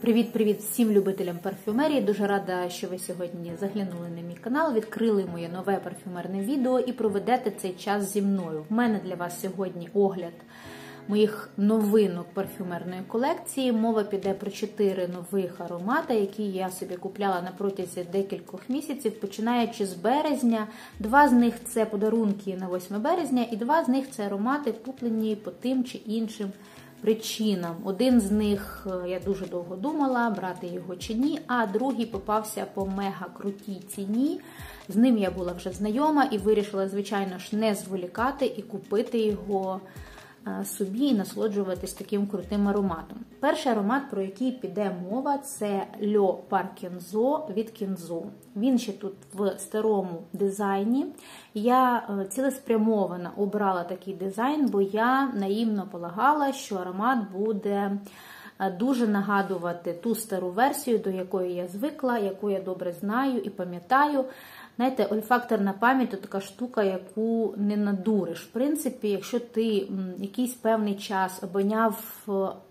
Привіт-привіт всім любителям парфюмерії. Дуже рада, що ви сьогодні заглянули на мій канал, відкрили моє нове парфюмерне відео і проведете цей час зі мною. В мене для вас сьогодні огляд моїх новинок парфюмерної колекції. Мова піде про 4 нових аромати, які я собі купляла на протязі декількох місяців, починаючи з березня. 2 з них – це подарунки на 8 березня, і 2 з них – це аромати, куплені по тим чи іншим причинам. Один з них я дуже довго думала, брати його чи ні, а другий попався по мега-крутій ціні. З ним я була вже знайома і вирішила, звичайно ж, не зволікати і купити його собі і насолоджуватись таким крутим ароматом. Перший аромат, про який піде мова, це Le Park від Kenzo. Він ще тут в старому дизайні. Я цілеспрямовано обрала такий дизайн, бо я наївно полагала, що аромат буде дуже нагадувати ту стару версію, до якої я звикла, яку я добре знаю і пам'ятаю. Знаєте, ольфакторна пам'ять – це така штука, яку не надуриш. В принципі, якщо ти якийсь певний час обоняв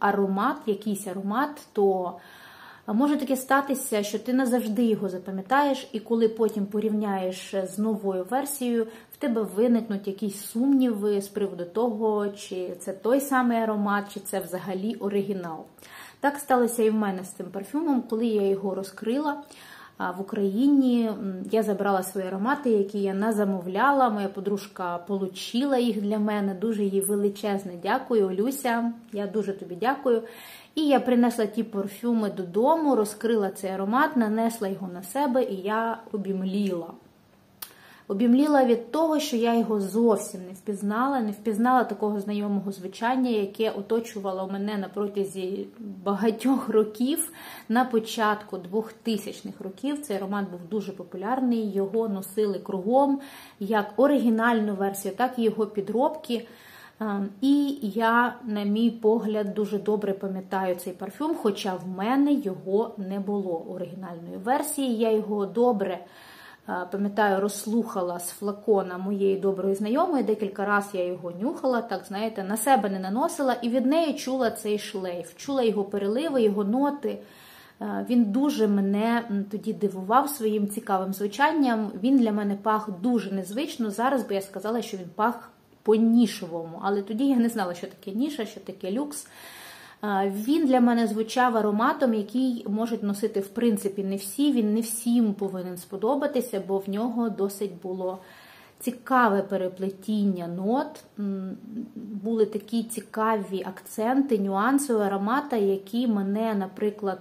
якийсь аромат, то може таке статися, що ти назавжди його запам'ятаєш, і коли потім порівняєш з новою версією, в тебе виникнуть якісь сумніви з приводу того, чи це той самий аромат, чи це взагалі оригінал. Так сталося і в мене з цим парфюмом, коли я його розкрила. В Україні я забрала свої аромати, які я назамовляла. Моя подружка отримала їх для мене. Дуже їй величезне дякую, Олюся. Я дуже тобі дякую. І я принесла ті парфюми додому, розкрила цей аромат, нанесла його на себе, і я обімліла. Обімліла від того, що я його зовсім не впізнала такого знайомого звучання, яке оточувало мене на протязі багатьох років. На початку 2000-х років цей аромат був дуже популярний, його носили кругом, як оригінальну версію, так і його підробки. І я, на мій погляд, дуже добре пам'ятаю цей парфюм, хоча в мене його не було оригінальної версії. Я його добре пам'ятаю, розслухала з флакона моєї доброї знайомої, декілька разів я його нюхала, так, знаєте, на себе не наносила, і від неї чула цей шлейф, чула його переливи, його ноти. Він дуже мене тоді дивував своїм цікавим звучанням, він для мене пах дуже незвично, зараз би я сказала, що він пах по-нішовому, але тоді я не знала, що таке ніша, що таке люкс. Він для мене звучав ароматом, який можуть носити, в принципі, не всі. Він не всім повинен сподобатися, бо в нього досить було цікаве переплетіння нот. Були такі цікаві акценти, нюанси у аромата, які мене, наприклад,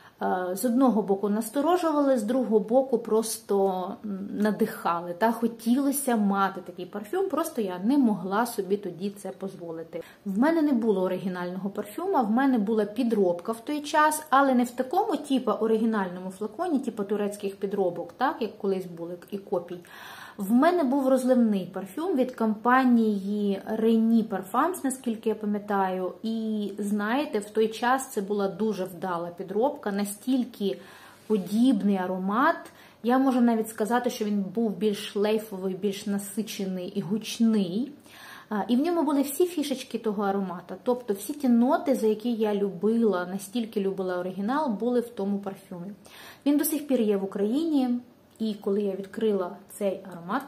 з одного боку насторожували, з другого боку просто надихали. Хотілося мати такий парфюм, просто я не могла собі тоді це дозволити. В мене не було оригінального парфюма, в мене була підробка в той час, але не в такому оригінальному флаконі, турецьких підробок, так, як колись були і копій. В мене був розливний парфюм від компанії Rémy Parfums, наскільки я пам'ятаю. І, знаєте, в той час це була дуже вдала підробка, настільки подібний аромат. Я можу навіть сказати, що він був більш шлейфовий, більш насичений і гучний. І в ньому були всі фішечки того аромата. Тобто всі ті ноти, за які я любила, настільки любила оригінал, були в тому парфюмі. Він до сих пір є в Україні. І коли я відкрила цей аромат,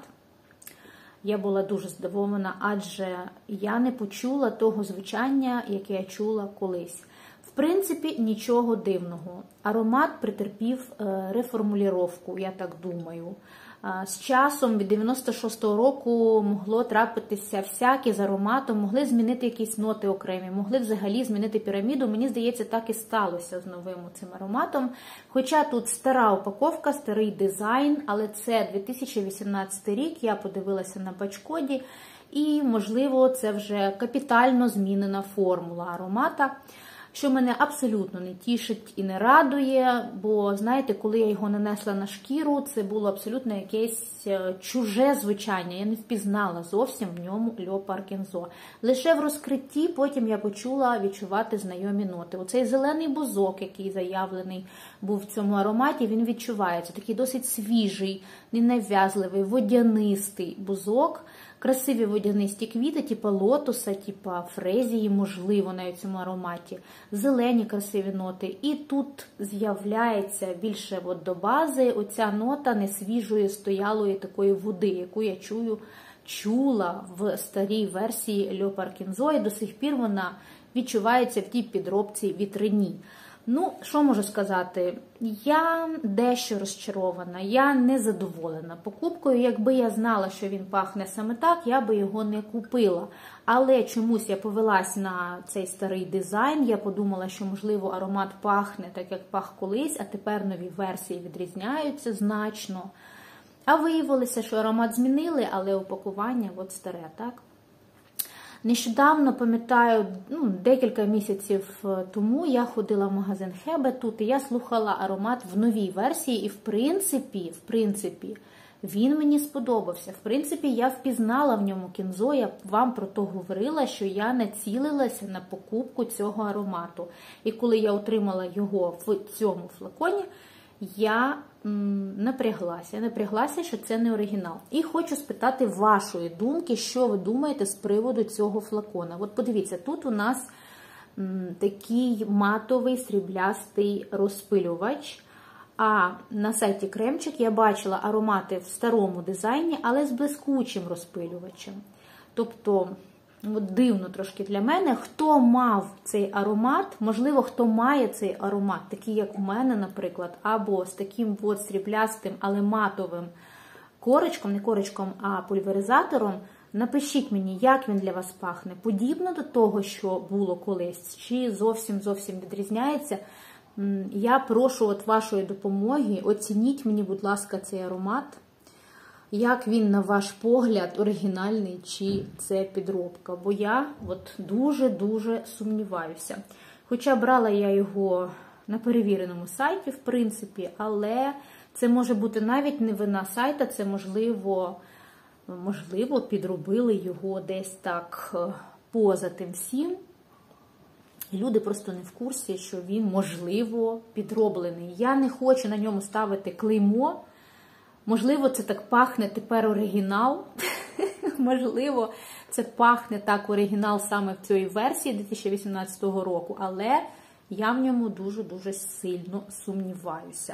я була дуже здивована, адже я не почула того звучання, яке я чула колись. В принципі, нічого дивного. Аромат претерпів реформулювання, я так думаю. З часом, від 96-го року, могло трапитися всяке з ароматом, могли змінити якісь ноти окремі, могли взагалі змінити піраміду. Мені здається, так і сталося з новим цим ароматом. Хоча тут стара упаковка, старий дизайн, але це 2018 рік, я подивилася на пачкоді, і, можливо, це вже капітально змінена формула аромата, що мене абсолютно не тішить і не радує, бо, знаєте, коли я його нанесла на шкіру, це було абсолютно якесь чуже звучання. Я не впізнала зовсім в ньому Le Park. Лише в розкритті потім я почула відчувати знайомі ноти. Оцей зелений бузок, який заявлений був в цьому ароматі, він відчувається. Такий досить свіжий, ненав'язливий, водянистий бузок, Красиві водянисті квіти, типу лотоса, типу фрезії, можливо, навіть в цьому ароматі. Зелені красиві ноти. І тут з'являється більше от до бази оця нота несвіжої, стоялої такої води, яку я чула в старій версії Le Parkinson, і до сих пір вона відчувається в тій підробці вітряні. Ну, що можу сказати? Я дещо розчарована, я не задоволена покупкою. Якби я знала, що він пахне саме так, я би його не купила. Але чомусь я повелась на цей старий дизайн, я подумала, що, можливо, аромат пахне так, як пах колись, а тепер нові версії відрізняються значно. А виявилося, що аромат змінили, але упакування от старе, так? Нещодавно, пам'ятаю, декілька місяців тому я ходила в магазин Хебе тут, і я слухала аромат в новій версії, і в принципі, він мені сподобався. В принципі, я впізнала в ньому кінзо, я вам про то говорила, що я націлилася на покупку цього аромату. І коли я отримала його в цьому флаконі, я напряглася, що це не оригінал. І хочу спитати вашої думки, що ви думаєте з приводу цього флакона. От подивіться, тут у нас такий матовий сріблястий розпилювач, а на сайті Кремчик я бачила аромати в старому дизайні, але з блискучим розпилювачем. Тобто, от дивно трошки для мене, хто мав цей аромат, можливо, хто має цей аромат, такий як у мене, наприклад, або з таким от сріблястим, але матовим корочком, не корочком, а пульверизатором, напишіть мені, як він для вас пахне. Подібно до того, що було колись, чи зовсім відрізняється. Я прошу от вашої допомоги, оцініть мені, будь ласка, цей аромат. Як він, на ваш погляд, оригінальний, чи це підробка? Бо я от дуже сумніваюся. Хоча брала я його на перевіреному сайті, в принципі, але це може бути навіть не вина сайта, це можливо підробили його десь так поза тим всім. І люди просто не в курсі, що він, можливо, підроблений. Я не хочу на ньому ставити клеймо. Можливо, це так пахне тепер оригінал. Можливо, це пахне так оригінал саме в цій версії 2018 року, але я в ньому дуже сильно сумніваюся.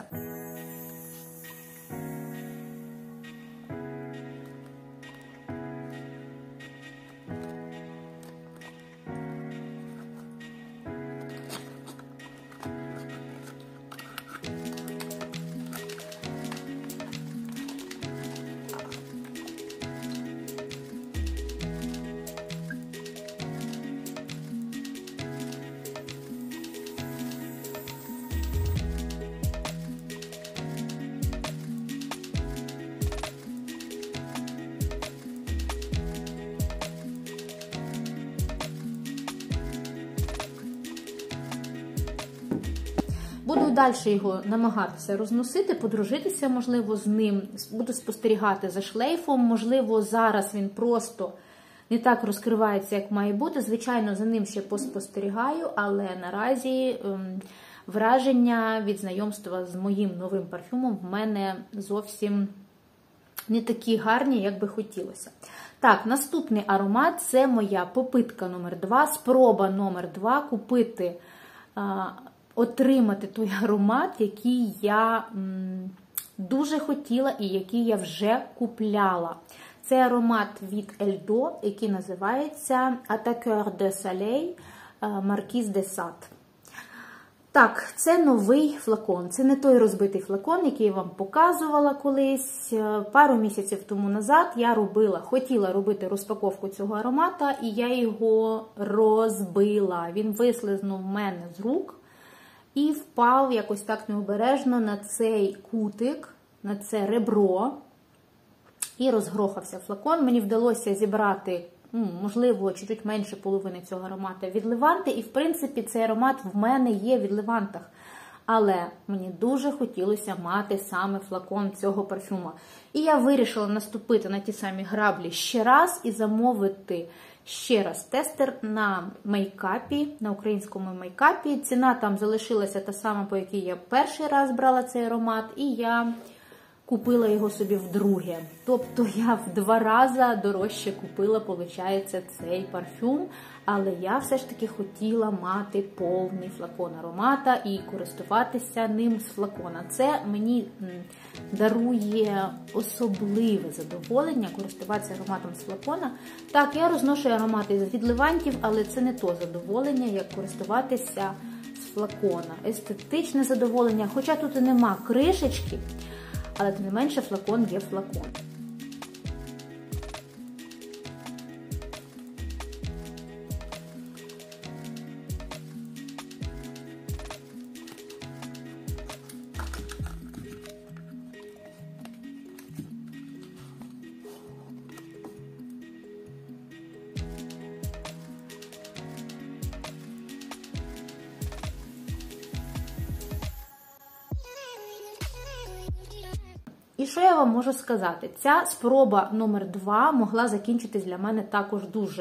Буду далі його намагатися розносити, подружитися, можливо, з ним. Буду спостерігати за шлейфом. Можливо, зараз він просто не так розкривається, як має бути. Звичайно, за ним ще поспостерігаю, але наразі враження від знайомства з моїм новим парфюмом в мене зовсім не такі гарні, як би хотілося. Так, наступний аромат – це моя попитка номер 2, спроба номер 2 купити, отримати той аромат, який я дуже хотіла і який я вже купляла. Це аромат від Eldo, який називається Attaqueur de Soleil Marquise de Sade. Так, це новий флакон. Це не той розбитий флакон, який я вам показувала колись. Пару місяців тому назад я хотіла робити розпаковку цього аромата, і я його розбила. Він вислизнув в мене з рук і впав якось так необережно на цей кутик, на це ребро, і розгрохався флакон. Мені вдалося зібрати, можливо, чуть менше половини цього аромата від Леванти, і, в принципі, цей аромат в мене є від Левантах. Але мені дуже хотілося мати саме флакон цього парфюма. І я вирішила наступити на ті самі граблі ще раз і замовити ще раз тестер на мейкапі, на українському мейкапі. Ціна там залишилася та сама, по якій я перший раз брала цей аромат. І я купила його собі вдруге. Тобто я в 2 рази дорожче купила, виходить, цей парфюм, але я все ж таки хотіла мати повний флакон аромата і користуватися ним з флакона. Це мені дарує особливе задоволення користуватися ароматом з флакона. Так, я розношу аромати від Левантів, але це не то задоволення, як користуватися з флакона. Естетичне задоволення, хоча тут і нема кришечки, але тим не менше флакон є флакон. І що я вам можу сказати? Ця спроба номер 2 могла закінчитись для мене також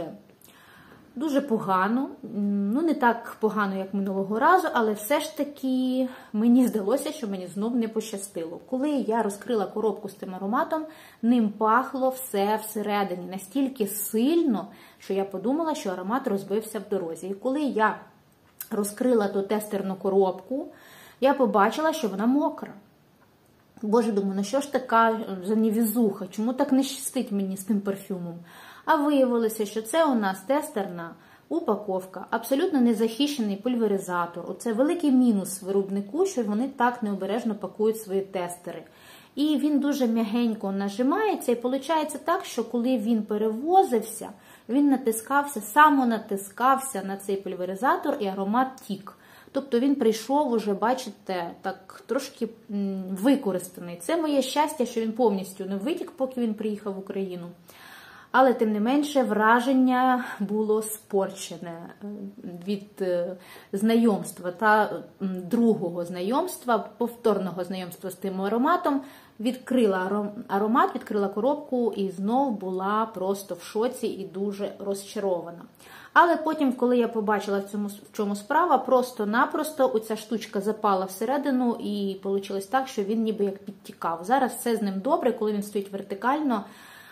дуже погано. Ну, не так погано, як минулого разу, але все ж таки мені здалося, що мені знов не пощастило. Коли я розкрила коробку з тим ароматом, ним пахло все всередині настільки сильно, що я подумала, що аромат розбився в дорозі. І коли я розкрила ту тестерну коробку, я побачила, що вона мокра. Боже, думаю, ну що ж така за невезуха, чому так не щастить мені з тим парфюмом? А виявилося, що це у нас тестерна упаковка, абсолютно незахищений пульверизатор. Оце великий мінус виробнику, що вони так необережно пакують свої тестери. І він дуже м'ягенько нажимається, і виходить так, що коли він перевозився, він натискався, самонатискався на цей пульверизатор, і аромат тік. Тобто він прийшов уже, бачите, так трошки використаний. Це моє щастя, що він повністю не витік, поки він приїхав в Україну. Але, тим не менше, враження було спорчене від знайомства та другого знайомства, повторного знайомства з тим ароматом. Відкрила аромат, відкрила коробку і знов була просто в шоці і дуже розчарована. Але потім, коли я побачила в чому справа, просто-напросто оця штучка запала всередину і вийшло так, що він ніби як підтікав. Зараз все з ним добре, коли він стоїть вертикально,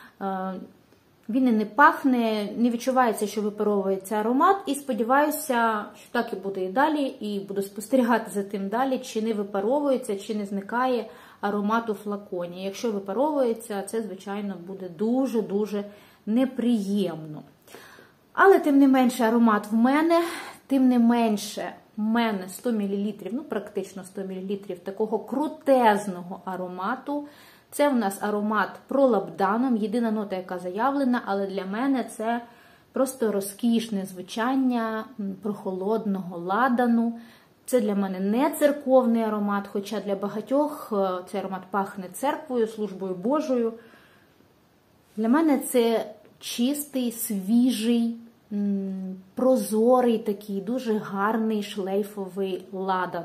він і не пахне, не відчувається, що випаровується аромат, і сподіваюся, що так і буде і далі, і буду спостерігати за тим далі, чи не випаровується, чи не зникає аромат у флаконі. Якщо випаровується, це, звичайно, буде дуже-дуже неприємно. Але, тим не менше, аромат в мене, тим не менше, в мене 100 мл, ну, практично 100 мл такого крутезного аромату. Це в нас аромат пролабданом, єдина нота, яка заявлена, але для мене це просто розкішне звучання прохолодного ладану. Це для мене не церковний аромат, хоча для багатьох цей аромат пахне церквою, службою Божою. Для мене це чистий, свіжий, прозорий такий, дуже гарний шлейфовий ладан.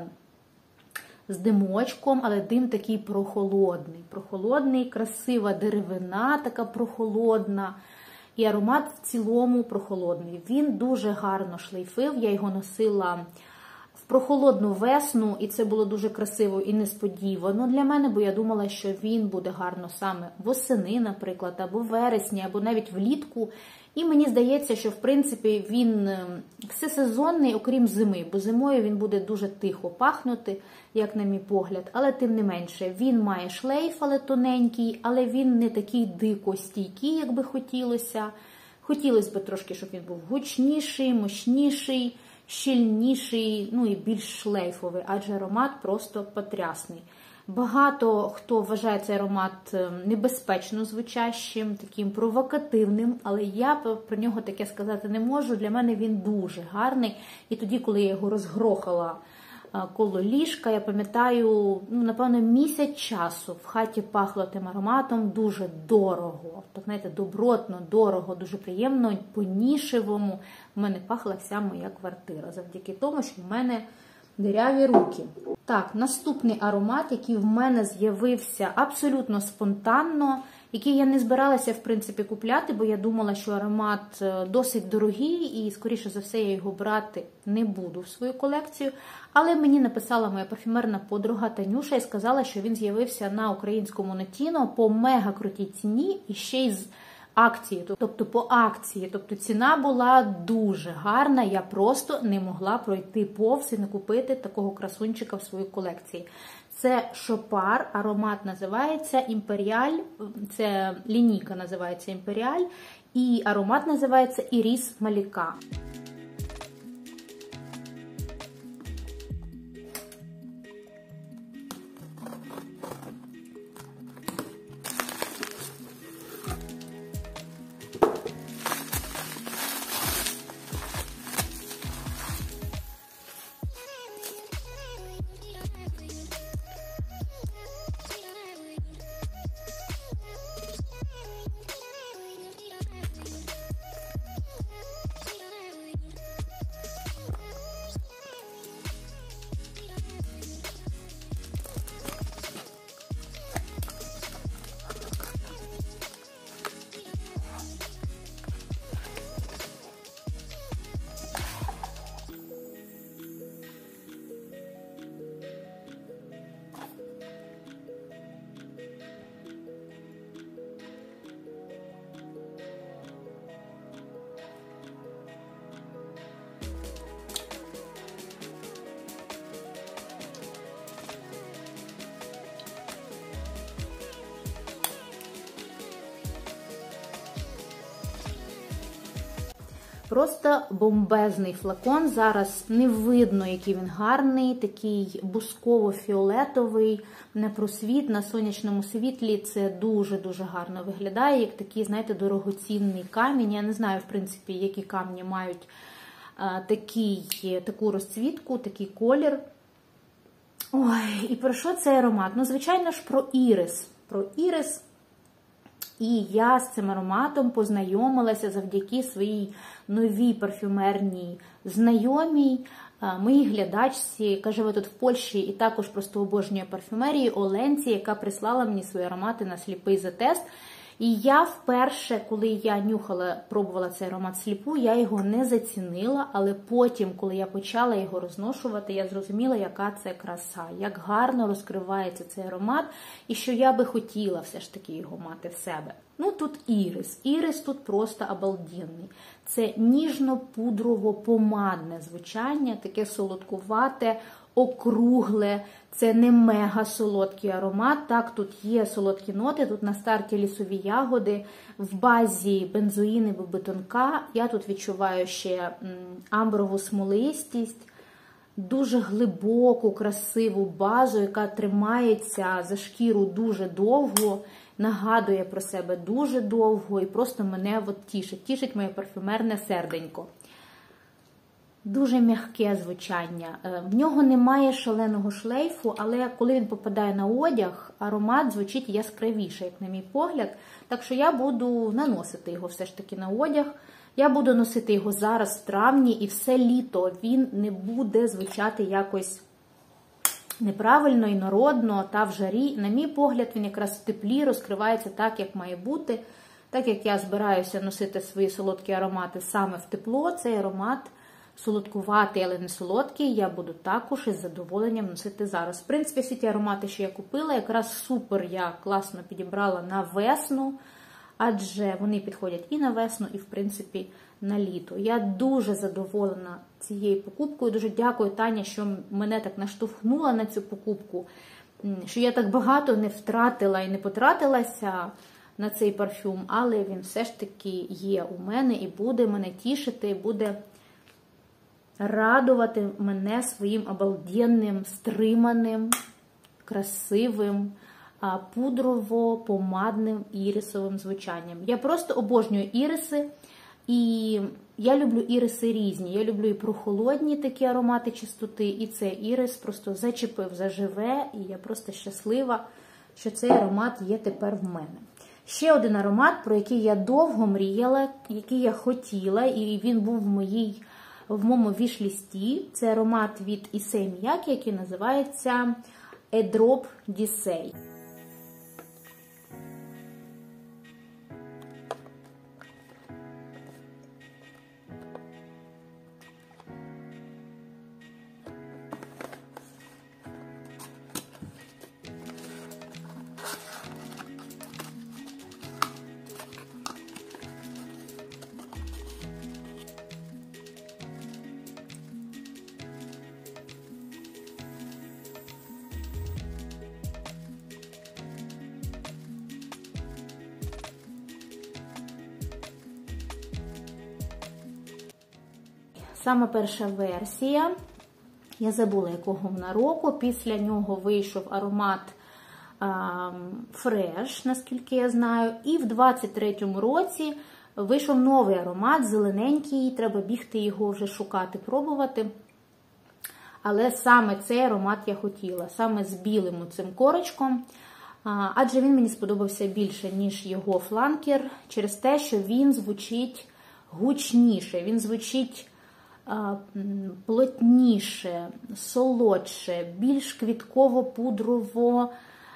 З димочком, але дим такий прохолодний. Прохолодний, красива деревина така прохолодна. І аромат в цілому прохолодний. Він дуже гарно шлейфив, я його носила в прохолодну весну, і це було дуже красиво і несподівано для мене, бо я думала, що він буде гарно саме восени, наприклад, або вересні, або навіть влітку. І мені здається, що, в принципі, він всесезонний, окрім зими, бо зимою він буде дуже тихо пахнути, як на мій погляд. Але, тим не менше, він має шлейф, але тоненький, але він не такий дико стійкий, як би хотілося. Хотілося б трошки, щоб він був гучніший, мощніший, щільніший, ну і більш шлейфовий, адже аромат просто потрясний. Багато хто вважає цей аромат небезпечно звучащим, таким провокативним, але я про нього таке сказати не можу. Для мене він дуже гарний. І тоді, коли я його розгрохала коло ліжка, я пам'ятаю, напевно, місяць часу в хаті пахло тим ароматом дуже дорого. Так, знаєте, добротно, дорого, дуже приємно, по-нішевому. В мене пахла вся моя квартира, завдяки тому, що в мене диряві руки. Так, наступний аромат, який в мене з'явився абсолютно спонтанно. який я не збиралася, в принципі, купляти, бо я думала, що аромат досить дорогий і, скоріше за все, я його брати не буду в свою колекцію. Але мені написала моя парфюмерна подруга Танюша і сказала, що він з'явився на українському Notino по мега крутій ціні і ще й з акції, тобто по акції. Тобто ціна була дуже гарна, я просто не могла пройти повз і не купити такого красунчика в свою колекцію. Це Шопар, аромат називається Імперіаль, це лінійка називається Імперіаль, і аромат називається Іріс Маліка. Просто бомбезний флакон. Зараз не видно, який він гарний, такий бусково-фіолетовий, непросвіт, на сонячному світлі. Це дуже-дуже гарно виглядає, як такий, знаєте, дорогоцінний камінь. Я не знаю, в принципі, які камні мають таку розцвітку, такий колір. Ой, і про що цей аромат? Ну, звичайно ж, про ірис. Про ірис. І я з цим ароматом познайомилася завдяки своїй новій парфюмерній знайомій, моїй глядачці, яка живе тут в Польщі і також просто обожнює парфюмерії, Оленці, яка прислала мені свої аромати на сліпий затест. І я вперше, коли я пробувала цей аромат сліпу, я його не зацінила, але потім, коли я почала його розношувати, я зрозуміла, яка це краса, як гарно розкривається цей аромат, і що я би хотіла все ж таки його мати в себе. Ну, тут ірис. Ірис тут просто обалденний. Це ніжно-пудрово-помадне звучання, таке солодкувате, округле, це не мега солодкий аромат. Так, тут є солодкі ноти, тут на старті лісові ягоди, в базі бензоїни або тонка. Я тут відчуваю ще амброву смолистість, дуже глибоку, красиву базу, яка тримається за шкіру дуже довго, нагадує про себе дуже довго і просто мене тішить моє парфюмерне серденько. Дуже м'яке звучання. В нього немає шаленого шлейфу, але коли він попадає на одяг, аромат звучить яскравіше, як на мій погляд. Так що я буду наносити його все ж таки на одяг. Я буду носити його зараз в травні, і все літо він не буде звучати якось неправильно, інородно та в жарі. На мій погляд, він якраз в теплі розкривається так, як має бути. Так як я збираюся носити свої солодкі аромати саме в тепло, цей аромат солодкуватий, але не солодкий, я буду також із задоволенням носити зараз. В принципі, всі ті аромати, що я купила, якраз супер я класно підібрала на весну, адже вони підходять і на весну, і, в принципі, на літо. Я дуже задоволена цією покупкою. Дуже дякую, Таня, що мене так наштовхнула на цю покупку, що я так багато не втратила і не потратилася на цей парфюм, але він все ж таки є у мене і буде мене тішити, буде радувати мене своїм обалденним, стриманим, красивим, пудрово-помадним ірисовим звучанням. Я просто обожнюю іриси, і я люблю іриси різні. Я люблю і прохолодні такі аромати чистоти, і цей ірис просто зачепив, заживе, і я просто щаслива, що цей аромат є тепер в мене. Ще один аромат, про який я довго мріяла, який я хотіла, і він був в моєму віш-лісті. Це аромат від Issey Miyake, який називається A Drop d'Issey. саме перша версія. Я забула, якого вона року. Після нього вийшов аромат Fresh, наскільки я знаю. І в 23-му році вийшов новий аромат, зелененький. Треба бігти його вже шукати, пробувати. Але саме цей аромат я хотіла. Саме з білим цим корочком. Адже він мені сподобався більше, ніж його фланкер. Через те, що він звучить гучніше. Він звучить плотніше, солодше, більш квітково-пудрово,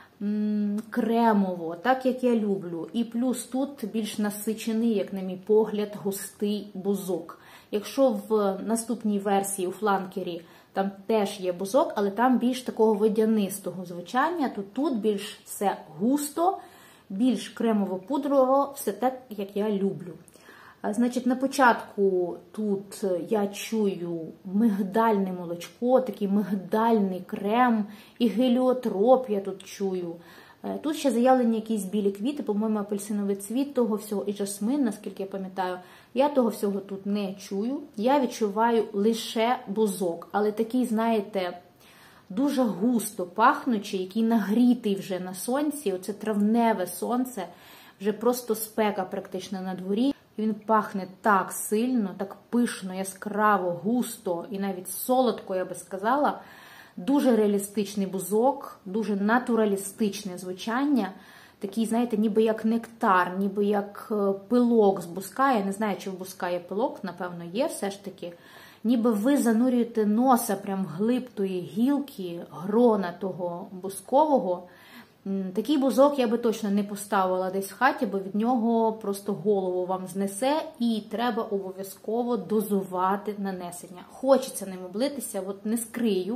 кремово, так як я люблю. І плюс тут більш насичений, як на мій погляд, густий бузок. Якщо в наступній версії у фланкері там теж є бузок, але там більш такого водянистого звучання, то тут більш все густо, більш кремово-пудрово, все так, як я люблю. Значить, на початку тут я чую мигдальне молочко, такий мигдальний крем, і геліотроп я тут чую. Тут ще заявлені якісь білі квіти, по-моєму, апельсиновий цвіт того всього, і жасмин, наскільки я пам'ятаю. Я того всього тут не чую. Я відчуваю лише бузок, але такий, знаєте, дуже густо пахнучий, який нагрітий вже на сонці. Оце травневе сонце, вже просто спека практично на дворі. І він пахне так сильно, так пишно, яскраво, густо і навіть солодко, я би сказала. Дуже реалістичний бузок, дуже натуралістичне звучання. Такий, знаєте, ніби як нектар, ніби як пилок з бузка. Я не знаю, чи в бузка є пилок, напевно, є все ж таки. Ніби ви занурюєте носа прямо вглиб тої гілки, грона того бузкового. Такий бузок я би точно не поставила десь в хаті, бо від нього просто голову вам знесе, і треба обов'язково дозувати нанесення. Хочеться ним облитися, от не скрию,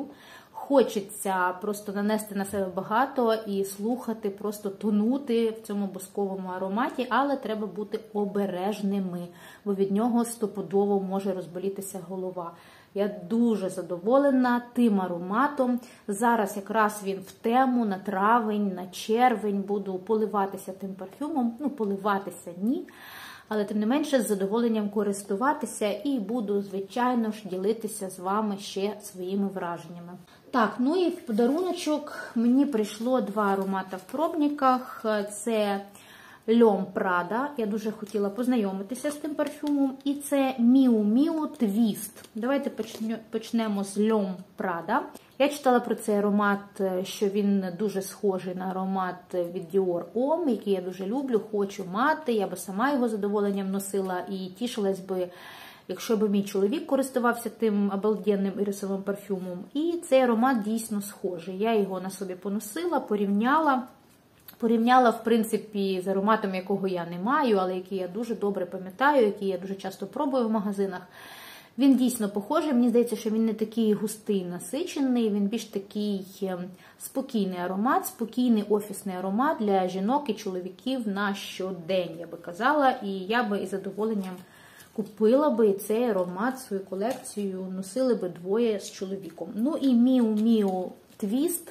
хочеться просто нанести на себе багато і слухати, просто тонути в цьому бузковому ароматі, але треба бути обережними, бо від нього стопудово може розболітися голова. Я дуже задоволена тим ароматом. Зараз якраз він в тему, на травень, на червень буду поливатися тим парфюмом. Ну, поливатися ні, але тим не менше з задоволенням користуватися і буду, звичайно ж, ділитися з вами ще своїми враженнями. Так, ну і в подаруночок мені прийшло два аромати в пробниках. Це L'Homme Prada. Я дуже хотіла познайомитися з тим парфюмом. І це Miu Miu Twist. Давайте почнемо з L'Homme Prada. Я читала про цей аромат, що він дуже схожий на аромат від Dior Homme, який я дуже люблю, хочу мати. Я би сама його з задоволенням носила і тішилась би, якщо б мій чоловік користувався тим обалденним ірисовим парфюмом. І цей аромат дійсно схожий. Я його на собі поносила, порівняла, в принципі, з ароматом, якого я не маю, але який я дуже добре пам'ятаю, який я дуже часто пробую в магазинах. Він дійсно похожий, мені здається, що він не такий густий, насичений, він більш такий спокійний аромат, спокійний офісний аромат для жінок і чоловіків на щодень, я би казала, і я би із задоволенням купила би цей аромат в свою колекцію, носили би двоє з чоловіком. Ну і Miu Miu Twist.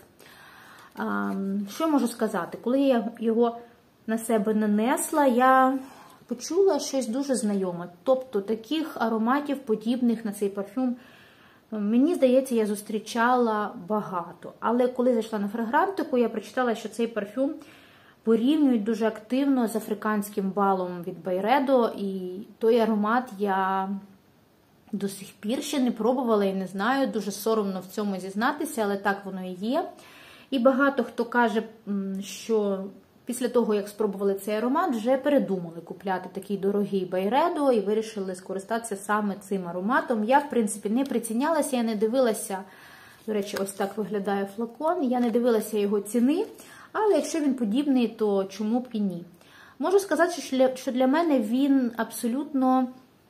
Що я можу сказати? Коли я його на себе нанесла, я почула щось дуже знайоме. Тобто таких ароматів, подібних на цей парфюм, мені здається, я зустрічала багато. Але коли зайшла на фрагрантику, я прочитала, що цей парфюм порівнюють дуже активно з африканським балом від Байредо. І той аромат я до сих пір ще не пробувала і не знаю. Дуже соромно в цьому зізнатися, але так воно і є. І багато хто каже, що після того, як спробували цей аромат, вже передумали купляти такий дорогий Байредо і вирішили скористатися саме цим ароматом. Я, в принципі, не прицінялася, я не дивилася, до речі, ось так виглядає флакон, я не дивилася його ціни, але якщо він подібний, то чому б і ні. Можу сказати, що для мене він абсолютно,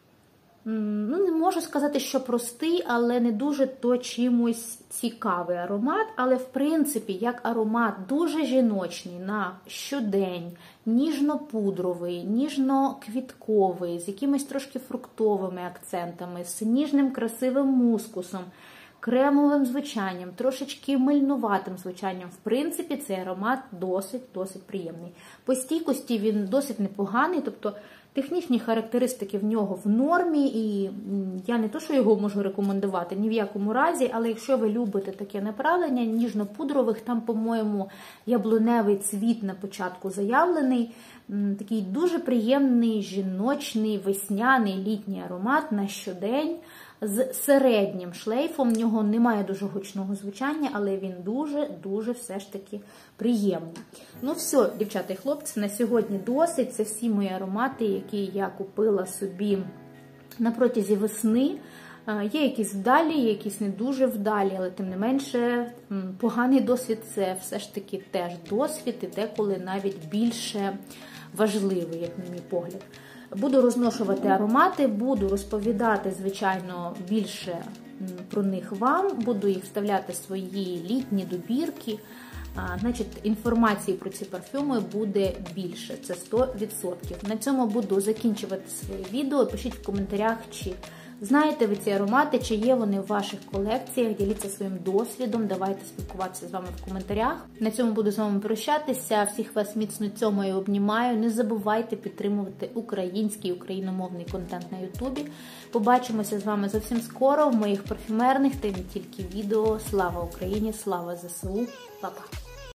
ну, не можу сказати, що простий, але не дуже то чимось цікавий аромат. Але, в принципі, як аромат дуже жіночний на щодень, ніжно-пудровий, ніжно-квітковий, з якимись трошки фруктовими акцентами, з ніжним красивим мускусом, кремовим звучанням, трошечки мильнуватим звучанням. В принципі, цей аромат досить приємний. По стійкості він досить непоганий, тобто Технічні характеристики в нього в нормі, і я не то, що його можу рекомендувати ні в якому разі, але якщо ви любите таке направлення, ніжно-пудрових, там, по-моєму, яблуневий цвіт на початку заявлений, такий дуже приємний, жіночний, весняний, літній аромат на щодень, з середнім шлейфом. В нього немає дуже гучного звучання, але він дуже все ж таки приємний. Ну все, дівчата і хлопці, на сьогодні досить. Це всі мої аромати, які я купила собі на протязі весни. Є якісь вдалі, є якісь не дуже вдалі, але тим не менше поганий досвід – це все ж таки теж досвід і деколи навіть більше важливий, як на мій погляд. Буду розношувати аромати, буду розповідати, звичайно, більше про них вам, буду їх вставляти в свої літні добірки. Значить, інформації про ці парфюми буде більше, це 100%. На цьому буду закінчувати своє відео. Пишіть в коментарях, чи знаєте ви ці аромати, чи є вони в ваших колекціях, діліться своїм досвідом, давайте спілкуватися з вами в коментарях. На цьому буду з вами прощатися, всіх вас міцно цьомаю і обнімаю. Не забувайте підтримувати український, україномовний контент на ютубі. Побачимося з вами зовсім скоро в моїх парфюмерних та не тільки відео. Слава Україні, слава ЗСУ, па-па!